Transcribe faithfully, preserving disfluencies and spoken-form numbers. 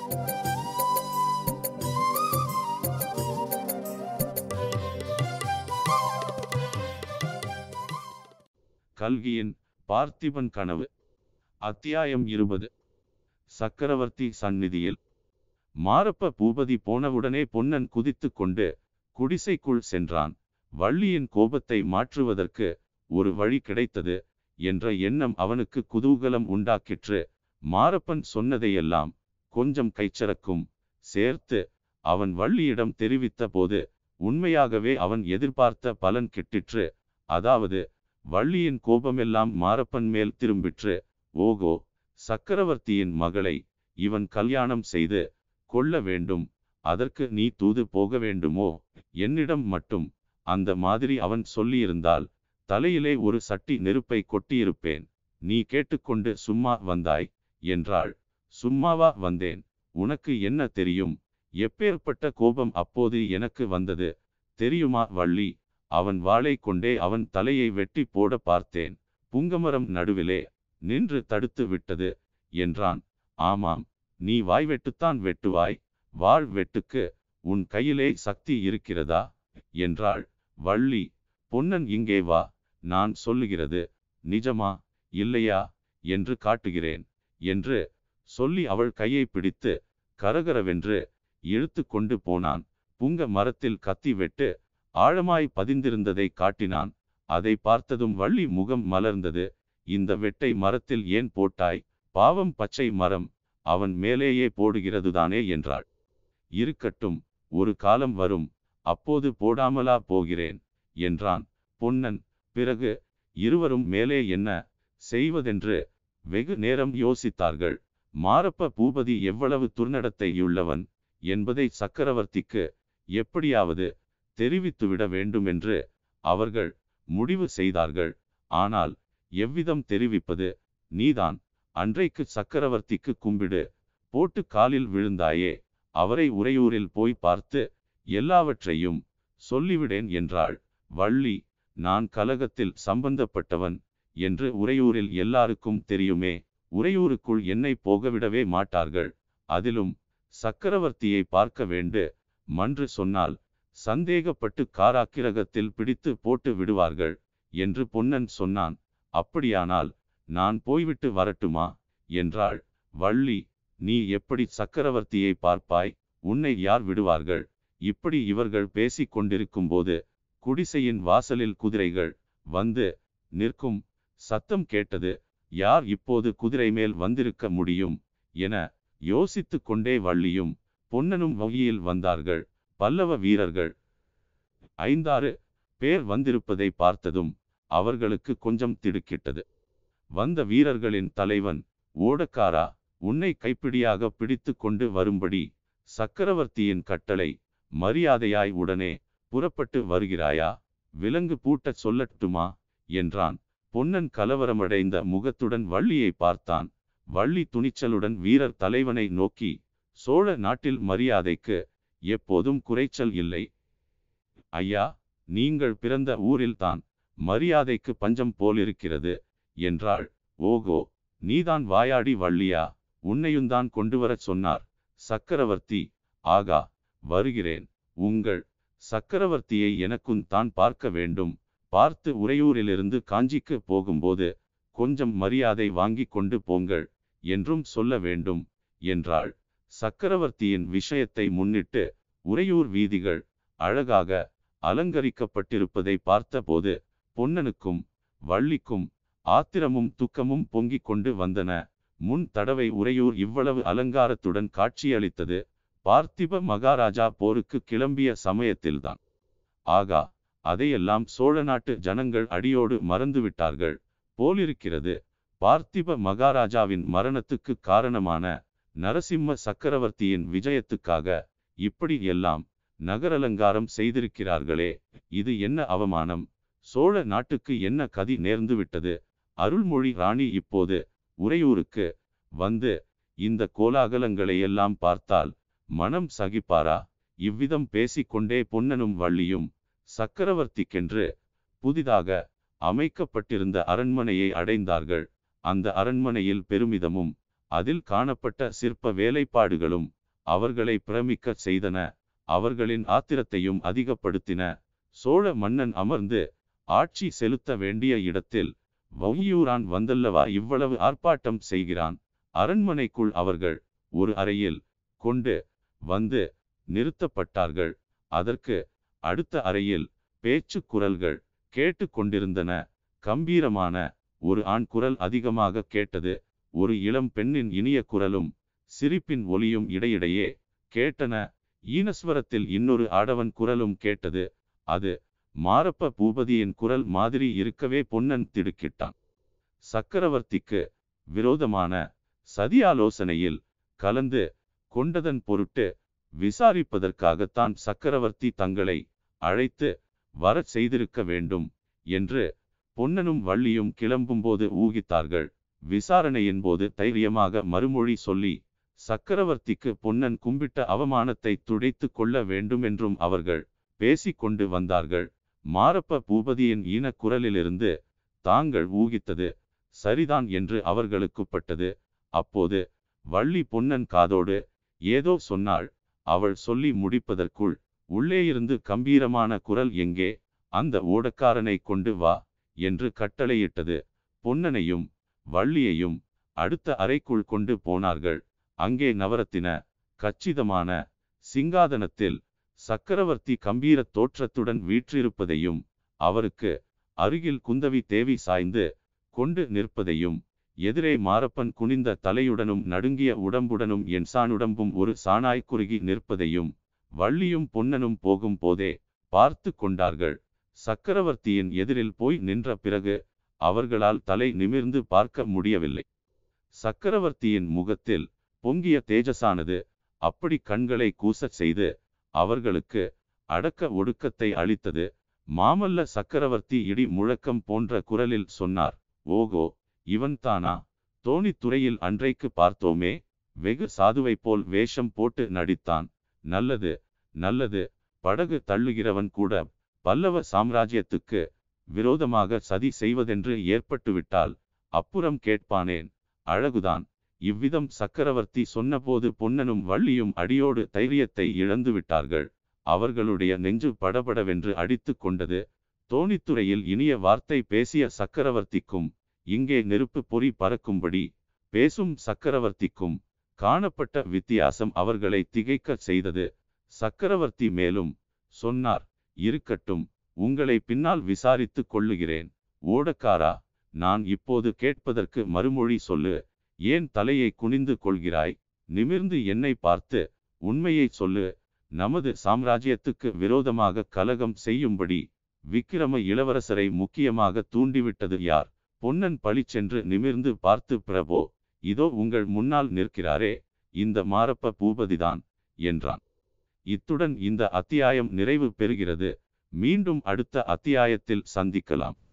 கல்கியின் பார்த்திபன் கனவு. அத்தியாயம் இருபது. சக்கரவர்த்தி சந்நிதியில். மாரப்ப பூபதி போனவுடனே பொன்னன் குதித்து கொண்டு குடிசைக்குள் சென்றான். வள்ளியின் கோபத்தை மாற்றுவதற்கு ஒரு வழி கிடைத்தது என்ற எண்ணம் அவனுக்கு குதூகலம் உண்டாக்கிற்று. மாரப்பன் சொன்னதையெல்லாம் கொஞ்சம் கைச்சரக்கும் சேர்த்து அவன் வள்ளியிடம் தெரிவித்த போது உண்மையாகவே அவன் எதிர்பார்த்த பலன் கிட்டிற்று. அதாவது வள்ளியின் கோபமெல்லாம் மாரப்பன் மேல் திரும்பிற்று. ஓகோ, சக்கரவர்த்தியின் மகளை இவன் கல்யாணம் செய்து கொள்ள வேண்டும், அதற்கு நீ தூது போக வேண்டுமோ? என்னிடம் மட்டும் அந்த மாதிரி அவன் சொல்லியிருந்தால் தலையிலே ஒரு சட்டி நெருப்பை கொட்டியிருப்பேன். நீ கேட்டுக்கொண்டு சும்மா வந்தாய் என்றாள். சும்மாவா வந்தேன்? உனக்கு என்ன தெரியும்? எப்பேற்பட்ட கோபம் அப்போது எனக்கு வந்தது தெரியுமா வள்ளி? அவன் வாளை கொண்டே அவன் தலையை வெட்டி போட பார்த்தேன். புங்கமரம் நடுவிலே நின்று தடுத்து விட்டது என்றான். ஆமாம், நீ வாய் வெட்டுத்தான் வெட்டுவாய், வாழ் வெட்டுக்கு உன் கையிலே சக்தி இருக்கிறதா என்றாள் வள்ளி. பொன்னன் இங்கே வா, நான் சொல்லுகிறது நிஜமா இல்லையா என்று காட்டுகிறேன் என்று சொல்லி அவள் கையை பிடித்து கரகரவென்று இழுத்து கொண்டு போனான். புங்க மரத்தில் கத்தி வெட்டு ஆழமாய் பதிந்திருந்ததை காட்டினான். அதை பார்த்ததும் வள்ளி முகம் மலர்ந்தது. இந்த வெட்டை மரத்தில் ஏன் போட்டாய்? பாவம், பச்சை மரம், அவன் மேலேயே போடுகிறதுதானே என்றாள். இருக்கட்டும், ஒரு காலம் வரும், அப்போது போடாமலா போகிறேன் என்றான் பொன்னன். பிறகு இருவரும் மேலே என்ன செய்வதென்று வெகு நேரம் யோசித்தார்கள். மாரப்ப பூபதி எவ்வளவு துர்நடத்தையுள்ளவன் என்பதை சக்கரவர்த்திக்கு எப்படியாவது தெரிவித்துவிட வேண்டுமென்று அவர்கள் முடிவு செய்தார்கள். ஆனால் எவ்விதம் தெரிவிப்பது? நீதான் அன்றைக்கு சக்கரவர்த்திக்கு கும்பிடு போட்டு காலில் விழுந்தாயே, அவரை உறையூரில் போய் பார்த்து எல்லாவற்றையும் சொல்லிவிடேன் என்றாள் வள்ளி. நான் கலகத்தில் சம்பந்தப்பட்டவன் என்று உறையூரில் எல்லாருக்கும் தெரியுமே. உறையூருக்குள் என்னை போகவிடவே மாட்டார்கள். அதிலும் சக்கரவர்த்தியை பார்க்க வேண்டு மன்று சொன்னால் சந்தேகப்பட்டு காராக்கிரகத்தில் பிடித்து போட்டு விடுவார்கள் என்று பொன்னன் சொன்னான். அப்படியானால் நான் போய்விட்டு வரட்டுமா என்றாள் வள்ளி. நீ எப்படி சக்கரவர்த்தியை பார்ப்பாய்? உன்னை யார் விடுவார்கள்? இப்படி இவர்கள் பேசிக் கொண்டிருக்கும் போது குடிசையின் வாசலில் குதிரைகள் வந்து நிற்கும் சத்தம் கேட்டது. யார் இப்போது குதிரை மேல் வந்திருக்க முடியும் என யோசித்து கொண்டே வள்ளியும் பொன்னனும் வழியில் வந்தார்கள். பல்லவ வீரர்கள் ஐந்தாறு பேர் வந்திருப்பதை பார்த்ததும் அவர்களுக்கு கொஞ்சம் திடுக்கிட்டது. வந்த வீரர்களின் தலைவன், ஓடக்காரா, உன்னை கைப்பிடியாக பிடித்து கொண்டு வரும்படி சக்கரவர்த்தியின் கட்டளை, மரியாதையாய் உடனே புறப்பட்டு வருகிறாயா? விலங்கு பூட்டச் சொல்லட்டுமா என்றான். பொன்னன் கலவரமடைந்த முகத்துடன் வள்ளியை பார்த்தான். வள்ளி துணிச்சலுடன் வீரர் தலைவனை நோக்கி, சோழ நாட்டில் மரியாதைக்கு எப்போதும் குறைச்சல் இல்லை. ஐயா, நீங்கள் பிறந்த ஊரில்தான் மரியாதைக்கு பஞ்சம் போலிருக்கிறது என்றாள். ஓகோ, நீதான் வாயாடி வள்ளியா? உன்னையுந்தான் கொண்டு வரச் சொன்னார் சக்கரவர்த்தி. ஆகா, வருகிறேன். உங்கள் சக்கரவர்த்தியை எனக்கும் தான் பார்க்க வேண்டும். பார்த்து உறையூரிலிருந்து காஞ்சிக்கு போகும்போது கொஞ்சம் மரியாதை வாங்கி கொண்டு போங்கள் என்றும் சொல்ல வேண்டும் என்றாள். சக்கரவர்த்தியின் விஷயத்தை முன்னிட்டு உறையூர் வீதிகள் அழகாக அலங்கரிக்கப்பட்டிருப்பதை பார்த்தபோது பொன்னனுக்கும் வள்ளிக்கும் ஆத்திரமும் துக்கமும் பொங்கிக் கொண்டு வந்தன. முன் தடவை உறையூர் இவ்வளவு அலங்காரத்துடன் காட்சியளித்தது பார்த்திப மகாராஜா போருக்கு கிளம்பிய சமயத்தில்தான். ஆகா, அதையெல்லாம் சோழ நாட்டு ஜனங்கள் அடியோடு மறந்துவிட்டார்கள் போலிருக்கிறது. பார்த்திப மகாராஜாவின் மரணத்துக்கு காரணமான நரசிம்ம சக்கரவர்த்தியின் விஜயத்துக்காக இப்படி எல்லாம் நகரலங்காரம் செய்திருக்கிறார்களே, இது என்ன அவமானம்! சோழ நாட்டுக்கு என்ன கதி நேர்ந்து விட்டது? அருள்மொழி ராணி இப்போது உறையூருக்கு வந்து இந்த கோலாகலங்களையெல்லாம் பார்த்தால் மனம் சகிப்பாரா? இவ்விதம் பேசிக்கொண்டே பொன்னனும் வள்ளியும் சக்கரவர்த்திக்கென்று புதிதாக அமைக்கப்பட்டிருந்த அரண்மனையை அடைந்தார்கள். அந்த அரண்மனையில் பெருமிதமும் அதில் காணப்பட்ட சிற்ப வேலைப்பாடுகளும் அவர்களை பிரமிக்கச் செய்தன. அவர்களின் ஆத்திரத்தையும் அதிகப்படுத்தின. சோழ மன்னன் அமர்ந்து ஆட்சி செலுத்த வேண்டிய இடத்தில் வௌகியூரான் வந்தல்லவா இவ்வளவு ஆர்ப்பாட்டம் செய்கிறான். அரண்மனைக்குள் அவர்கள் ஒரு அறையில் கொண்டு வந்து நிறுத்தப்பட்டார்கள். அதற்கு அடுத்த அறையில் பேச்சு குரல்கள் கேட்டு கொண்டிருந்தன. கம்பீரமான ஒரு ஆண் குரல் அதிகமாக கேட்டது. ஒரு இளம் பெண்ணின் இனிய குரலும் சிரிப்பின் ஒலியும் இடையிடையே கேட்டன. ஈனஸ்வரத்தில் இன்னொரு ஆடவன் குரலும் கேட்டது. அது மாரப்ப பூபதியின் குரல் மாதிரி இருக்கவே பொன்னன் திடுக்கிட்டான். சக்கரவர்த்திக்கு விரோதமான சதியாலோசனையில் கலந்து கொண்டதன் பொருட்டு விசாரிப்பதற்காகத்தான் சக்கரவர்த்தி தங்களை அழைத்து வரச் செய்திருக்க வேண்டும் என்று பொன்னனும் வள்ளியும் கிளம்பும்போது ஊகித்தார்கள். விசாரணையின் போது தைரியமாக மறுமொழி சொல்லி சக்கரவர்த்திக்கு பொன்னன் கும்பிட்ட அவமானத்தை துடைத்து கொள்ள வேண்டுமென்றும் அவர்கள் பேசிக்கொண்டு வந்தார்கள். மாரப்ப பூபதியின் ஈன குரலிலிருந்து தாங்கள் ஊகித்தது சரிதான் என்று அவர்களுக்குப்பட்டது. அப்போது வள்ளி பொன்னன் காதோடு ஏதோ சொன்னாள். அவள் சொல்லி முடிப்பதற்குள் உள்ளேயிருந்து கம்பீரமான குரல், எங்கே அந்த ஓடக்காரனை கொண்டு வா என்று கட்டளையிட்டது. பொன்னனையும் வள்ளியையும் அடுத்த அறைக்குள் கொண்டு போனார்கள். அங்கே நவரத்தின கச்சிதமான சிங்காதனத்தில் சக்கரவர்த்தி கம்பீர தோற்றத்துடன் வீற்றிருப்பதையும் அவருக்கு அருகில் குந்தவி தேவி சாய்ந்து கொண்டு நிற்பதையும் எதிரே மாரப்பன் குனிந்த தலையுடனும் நடுங்கிய உடம்புடனும் என் சாணுடம்பும் ஒரு சாணாய் குறுகி நிற்பதையும் வள்ளியும் பொன்னனும் போகும் போதே பார்த்து கொண்டார்கள். சக்கரவர்த்தியின் எதிரில் போய் நின்ற பிறகு அவர்களால் தலை நிமிர்ந்து பார்க்க முடியவில்லை. சக்கரவர்த்தியின் முகத்தில் பொங்கிய தேஜஸானது அப்படி கண்களை கூசச் செய்து அவர்களுக்கு அடக்க ஒடுக்கத்தை அளித்தது. மாமல்ல சக்கரவர்த்தி இடி முழக்கம் போன்ற குரலில் சொன்னார், ஓகோ, இவன்தானா? தோணித்துறையில் அன்றைக்கு பார்த்தோமே, வெகு சாதுவை போல் வேஷம் போட்டு நடித்தான். நல்லது நல்லது, படகு தள்ளுகிறவன் கூட பல்லவ சாம்ராஜ்யத்துக்கு விரோதமாக சதி செய்வதென்று ஏற்பட்டுவிட்டால் அப்புறம் கேட்பானேன். அழகுதான். இவ்விதம் சக்கரவர்த்தி சொன்னபோது பொன்னனும் வள்ளியும் அடியோடு தைரியத்தை இழந்து விட்டார்கள். அவர்களுடைய நெஞ்சு படபடவென்று அடித்து கொண்டது. தோணித்துறையில் இனிய வார்த்தை பேசிய சக்கரவர்த்திக்கும் இங்கே நெருப்பு பொறி பறக்கும்படி பேசும் சக்கரவர்த்திக்கும் காணப்பட்ட வித்தியாசம் அவர்களை திகைக்க செய்தது. சக்கரவர்த்தி மேலும் சொன்னார், இருக்கட்டும், உங்களை பின்னால் விசாரித்து கொள்ளுகிறேன். ஓடக்காரா, நான் இப்போது கேட்பதற்கு மறுமொழி சொல்லு. ஏன் தலையை குனிந்து கொள்கிறாய்? நிமிர்ந்து என்னை பார்த்து உண்மையை சொல்லு. நமது சாம்ராஜ்யத்துக்கு விரோதமாக கலகம் செய்யும்படி விக்கிரம இளவரசரை முக்கியமாக தூண்டிவிட்டது யார்? பொன்னன் பளிச்சென்று நிமிர்ந்து பார்த்து, பிரபோ, இதோ உங்கள் முன்னால் நிற்கிறாரே, இந்த மாரப்ப பூபதிதான் என்றான். இத்துடன் இந்த அத்தியாயம் நிறைவு பெறுகிறது. மீண்டும் அடுத்த அத்தியாயத்தில் சந்திக்கலாம்.